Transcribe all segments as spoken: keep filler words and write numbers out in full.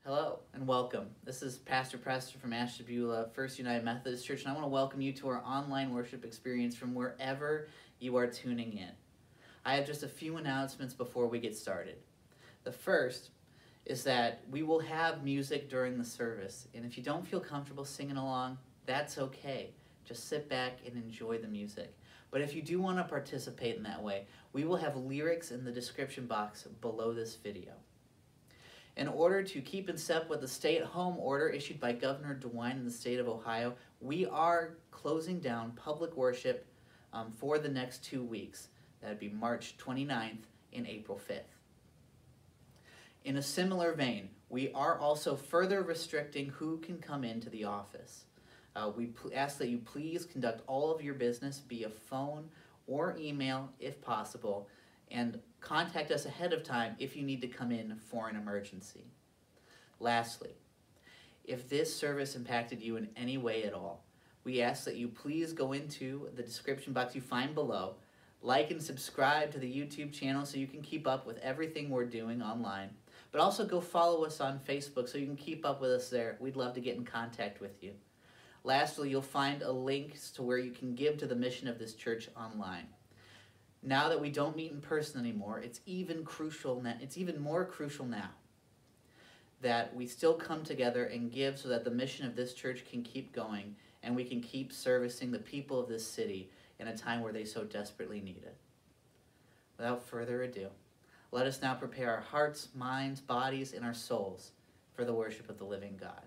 Hello and welcome. This is Pastor Preston from Ashtabula First United Methodist Church, and I want to welcome you to our online worship experience from wherever you are tuning in. I have just a few announcements before we get started. The first is that we will have music during the service, and if you don't feel comfortable singing along, that's okay. Just sit back and enjoy the music. But if you do want to participate in that way, we will have lyrics in the description box below this video. In order to keep in step with the stay-at-home order issued by Governor DeWine in the state of Ohio, we are closing down public worship um, for the next two weeks. That would be March twenty-ninth and April fifth. In a similar vein, we are also further restricting who can come into the office. Uh, we ask that you please conduct all of your business via phone or email if possible, and contact us ahead of time if you need to come in for an emergency. Lastly, if this service impacted you in any way at all, we ask that you please go into the description box you find below, like and subscribe to the YouTube channel so you can keep up with everything we're doing online, but also go follow us on Facebook so you can keep up with us there. We'd love to get in contact with you. Lastly, you'll find a link to where you can give to the mission of this church online. Now that we don't meet in person anymore, it's even crucial. It's even more crucial now that we still come together and give so that the mission of this church can keep going and we can keep servicing the people of this city in a time where they so desperately need it. Without further ado, let us now prepare our hearts, minds, bodies, and our souls for the worship of the living God.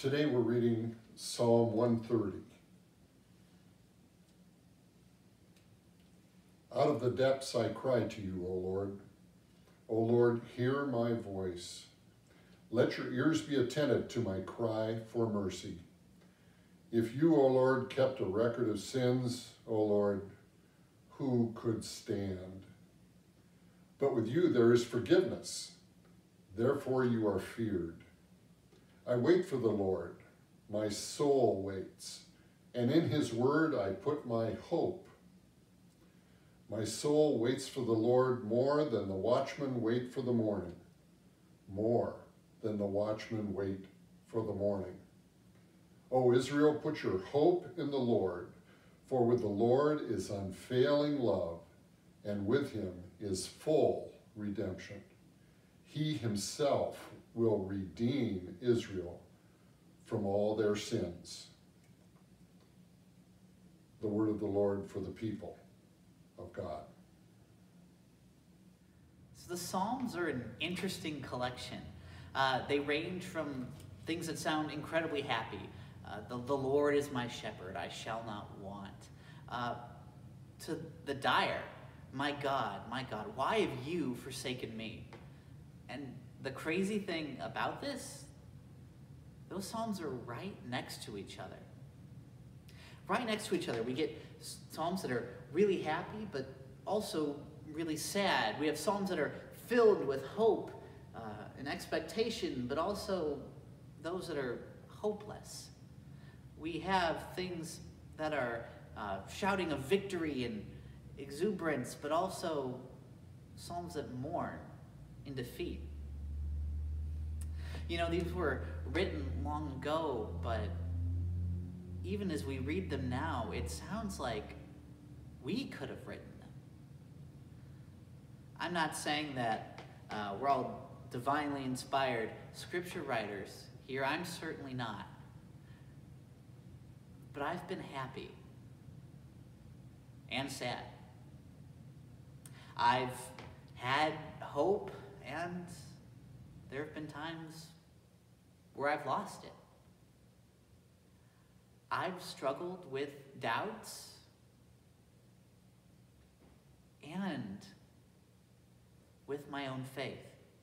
Today we're reading Psalm one thirty. Out of the depths I cry to you, O Lord. O Lord, hear my voice. Let your ears be attentive to my cry for mercy. If you, O Lord, kept a record of sins, O Lord, who could stand? But with you there is forgiveness. Therefore you are feared. I wait for the Lord. My soul waits, and in his word I put my hope. My soul waits for the Lord more than the watchmen wait for the morning, more than the watchmen wait for the morning. O Israel, put your hope in the Lord, for with the Lord is unfailing love, and with him is full redemption. He himself will redeem Israel from all their sins. The word of the Lord for the people of God. So the Psalms are an interesting collection. Uh, they range from things that sound incredibly happy. Uh, the, the Lord is my shepherd, I shall not want. Uh, to the dire, my God, my God, why have you forsaken me? And the crazy thing about this, those Psalms are right next to each other. Right next to each other, we get Psalms that are really happy, but also really sad. We have Psalms that are filled with hope uh, and expectation, but also those that are hopeless. We have things that are uh, shouting of victory and exuberance, but also Psalms that mourn in defeat. You know, these were written long ago, but even as we read them now, it sounds like we could have written them. I'm not saying that uh, we're all divinely inspired scripture writers here. I'm certainly not. But I've been happy and sad. I've had hope, and there have been times where I've lost it. I've struggled with doubts and with my own faith.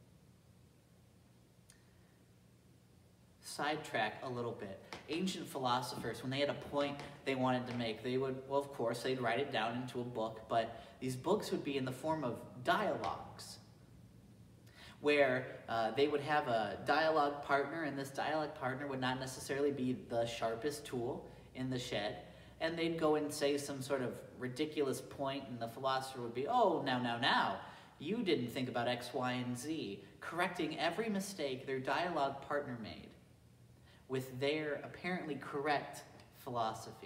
Sidetrack a little bit. Ancient philosophers, when they had a point they wanted to make, they would, well, of course, they'd write it down into a book, but these books would be in the form of dialogues, where uh, they would have a dialogue partner, and this dialogue partner would not necessarily be the sharpest tool in the shed, and they'd go and say some sort of ridiculous point, and the philosopher would be, oh, now, now, now, you didn't think about X, Y, and Z, correcting every mistake their dialogue partner made with their apparently correct philosophy.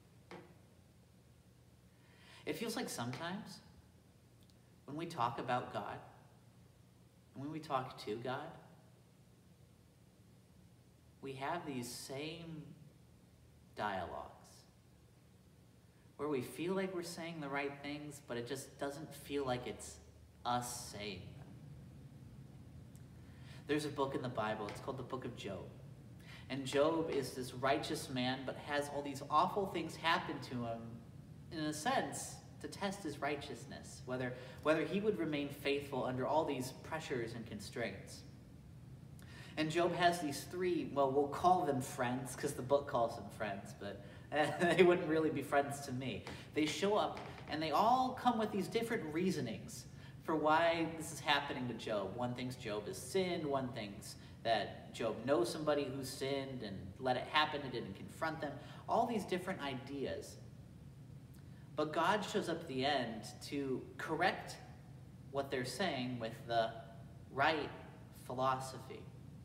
It feels like sometimes when we talk about God, when we talk to God, we have these same dialogues where we feel like we're saying the right things, but it just doesn't feel like it's us saying them. There's a book in the Bible, it's called the book of Job. And Job is this righteous man, but has all these awful things happen to him, in a sense, to test his righteousness, whether, whether he would remain faithful under all these pressures and constraints. And Job has these three, well, we'll call them friends, because the book calls them friends, but they wouldn't really be friends to me. They show up, and they all come with these different reasonings for why this is happening to Job. One thinks Job has sinned, one thinks that Job knows somebody who sinned and let it happen and didn't confront them. All these different ideas. But God shows up at the end to correct what they're saying with the right philosophy.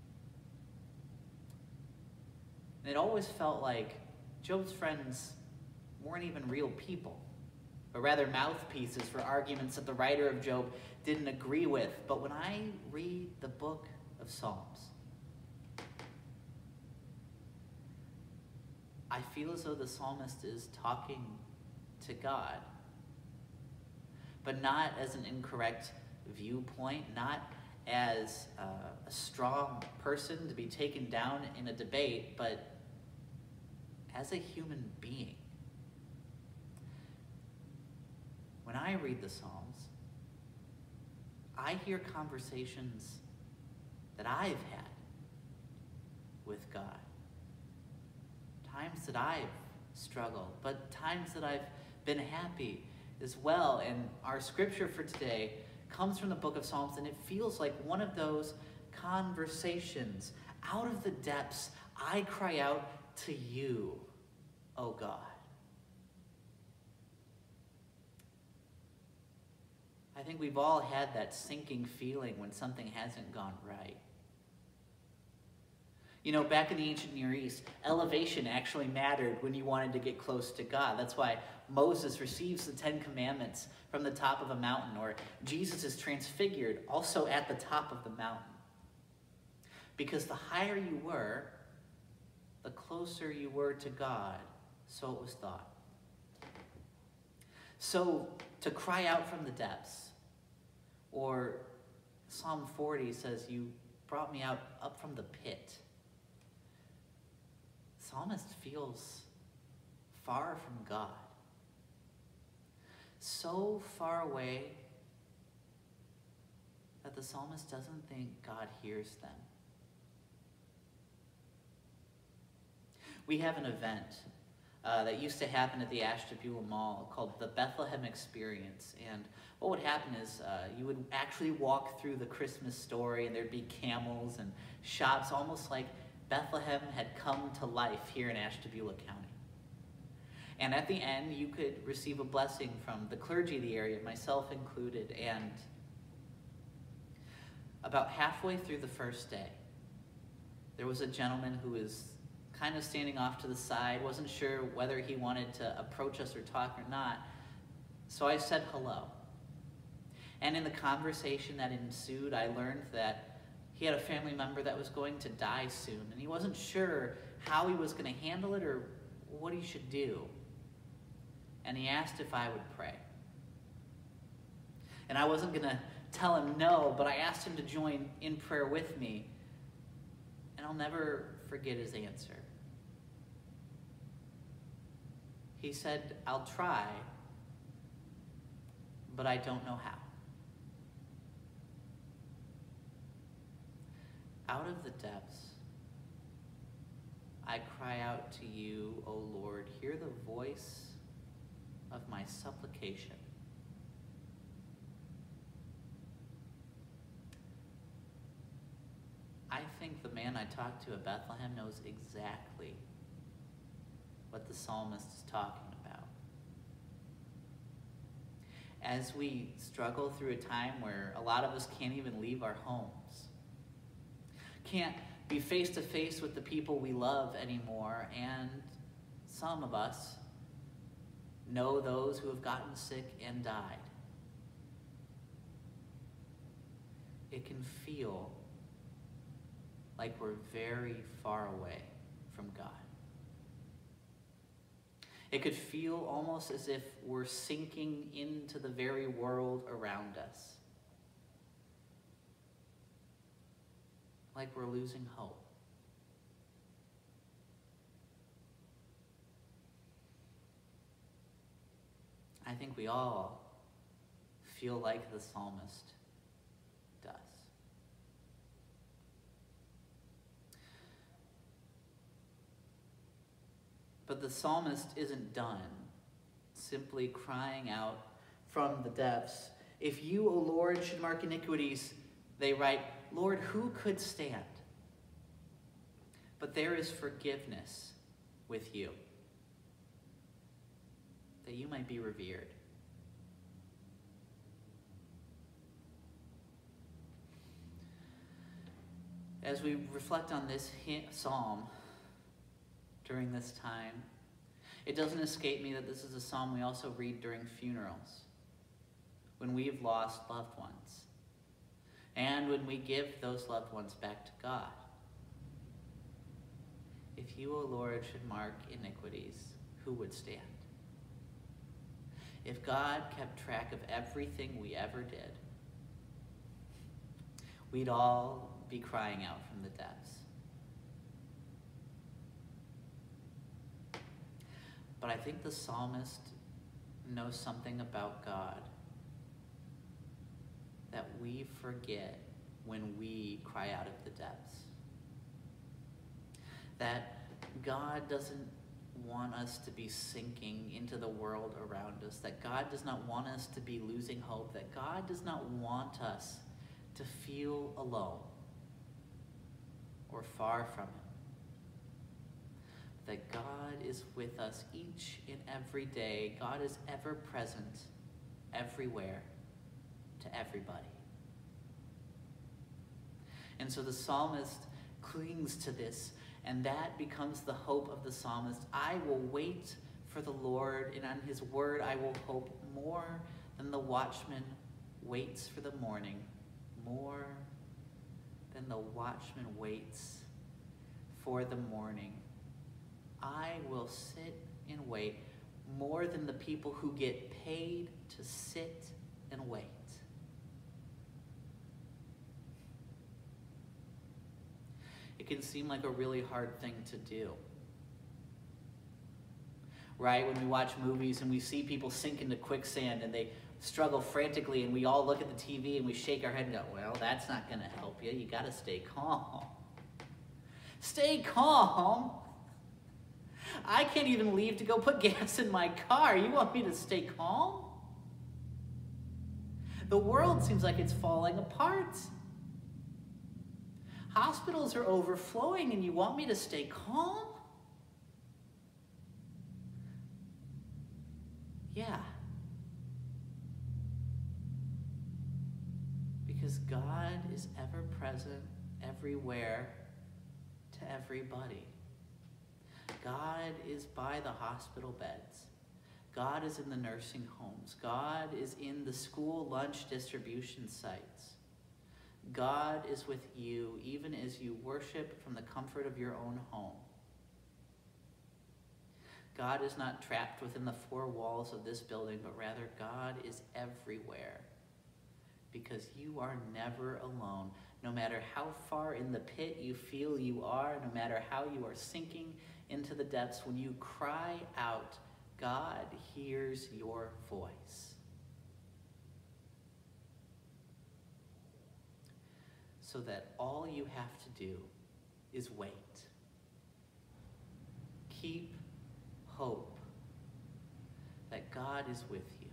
And it always felt like Job's friends weren't even real people, but rather mouthpieces for arguments that the writer of Job didn't agree with. But when I read the book of Psalms, I feel as though the psalmist is talking to God, but not as an incorrect viewpoint, not as uh, a strong person to be taken down in a debate, but as a human being. When I read the Psalms, I hear conversations that I've had with God. Times that I've struggled, but times that I've been happy as well. And our scripture for today comes from the book of Psalms, and it feels like one of those conversations. Out of the depths, I cry out to you, O God. I think we've all had that sinking feeling when something hasn't gone right. You know, back in the ancient Near East, elevation actually mattered when you wanted to get close to God. That's why Moses receives the Ten Commandments from the top of a mountain, or Jesus is transfigured also at the top of the mountain. Because the higher you were, the closer you were to God, so it was thought. So to cry out from the depths, or Psalm forty says, you brought me out up from the pit. Psalmist feels far from God. So far away that the psalmist doesn't think God hears them. We have an event uh, that used to happen at the Ashtabula Mall called the Bethlehem Experience. And what would happen is uh, you would actually walk through the Christmas story, and there'd be camels and shops, almost like Bethlehem had come to life here in Ashtabula County. And at the end, you could receive a blessing from the clergy of the area, myself included. And about halfway through the first day, there was a gentleman who was kind of standing off to the side, wasn't sure whether he wanted to approach us or talk or not. So I said hello. And in the conversation that ensued, I learned that he had a family member that was going to die soon, and he wasn't sure how he was going to handle it or what he should do. And he asked if I would pray. And I wasn't going to tell him no, but I asked him to join in prayer with me. And I'll never forget his answer. He said, I'll try, but I don't know how. Out of the depths, I cry out to you, O Lord. Hear the voice of my supplication. I think the man I talked to at Bethlehem knows exactly what the psalmist is talking about. As we struggle through a time where a lot of us can't even leave our homes, can't be face to face with the people we love anymore, and some of us know those who have gotten sick and died. It can feel like we're very far away from God. It could feel almost as if we're sinking into the very world around us. Like we're losing hope. I think we all feel like the psalmist does. But the psalmist isn't done simply crying out from the depths. If you, O Lord, should mark iniquities, they write, Lord, who could stand? But there is forgiveness with you, that you might be revered. As we reflect on this psalm during this time, it doesn't escape me that this is a psalm we also read during funerals, when we've lost loved ones, and when we give those loved ones back to God. If you, O Lord, should mark iniquities, who would stand? If God kept track of everything we ever did, we'd all be crying out from the depths. But I think the psalmist knows something about God that we forget when we cry out of the depths. That God doesn't want us to be sinking into the world around us, that God does not want us to be losing hope, that God does not want us to feel alone or far from him. That God is with us each and every day. God is ever present, everywhere, to everybody. And so the psalmist clings to this, and that becomes the hope of the psalmist. I will wait for the Lord, and on his word I will hope more than the watchman waits for the morning, more than the watchman waits for the morning. I will sit and wait more than the people who get paid to sit and wait. It can seem like a really hard thing to do. Right? When we watch movies and we see people sink into quicksand and they struggle frantically, and we all look at the T V and we shake our head and go, well, that's not going to help you. You got to stay calm. Stay calm? I can't even leave to go put gas in my car. You want me to stay calm? The world seems like it's falling apart. Hospitals are overflowing, and you want me to stay calm? Yeah. Because God is ever present everywhere to everybody. God is by the hospital beds. God is in the nursing homes. God is in the school lunch distribution sites. God is with you even as you worship from the comfort of your own home. God is not trapped within the four walls of this building, but rather God is everywhere, because you are never alone. No matter how far in the pit you feel you are, no matter how you are sinking into the depths, when you cry out, God hears your voice. So that all you have to do is wait. Keep hope that God is with you.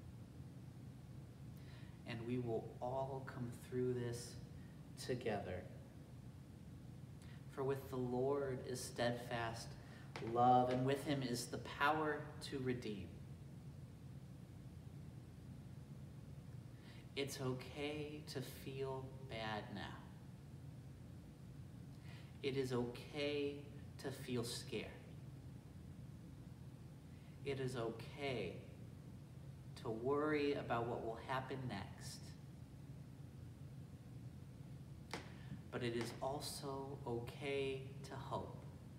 And we will all come through this together. For with the Lord is steadfast love, and with him is the power to redeem. It's okay to feel bad now. It is okay to feel scared. It is okay to worry about what will happen next. But it is also okay to hope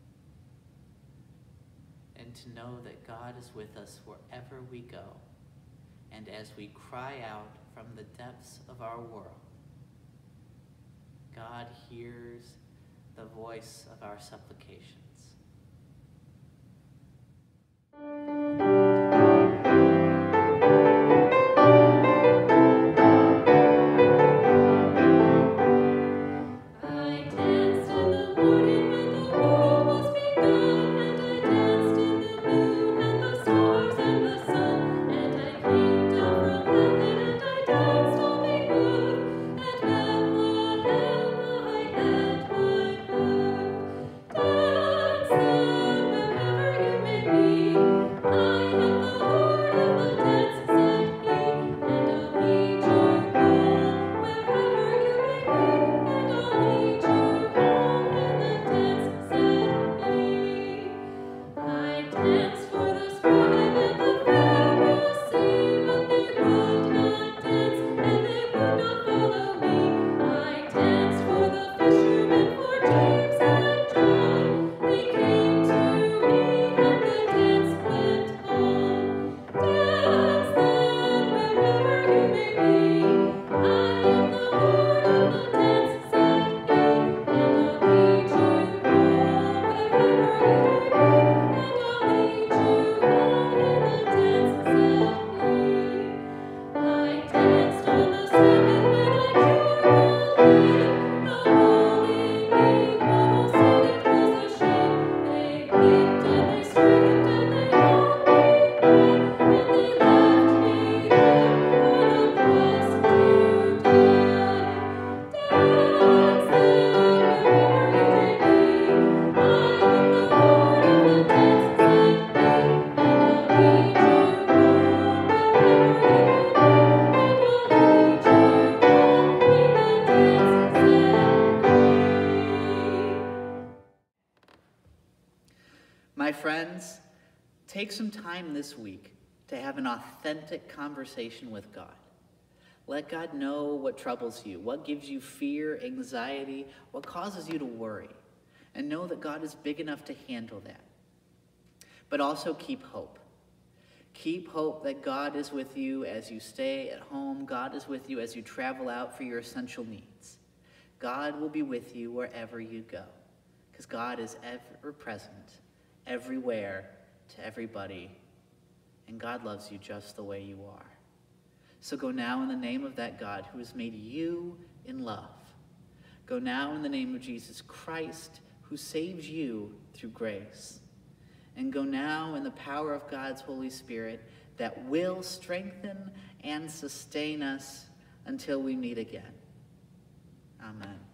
and to know that God is with us wherever we go. And as we cry out from the depths of our world, God hears the voice of our supplications. I take some time this week to have an authentic conversation with God. Let God know what troubles you, what gives you fear, anxiety, what causes you to worry, and know that God is big enough to handle that. But also keep hope. Keep hope that God is with you as you stay at home. God is with you as you travel out for your essential needs. God will be with you wherever you go, because God is ever present, everywhere, to everybody, and God loves you just the way you are. So go now in the name of that God who has made you in love. Go now in the name of Jesus Christ, who saves you through grace. And go now in the power of God's Holy Spirit that will strengthen and sustain us until we meet again. Amen.